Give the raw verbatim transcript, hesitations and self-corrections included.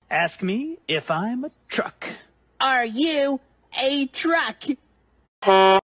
Ask me if I'm a truck. Are you a truck?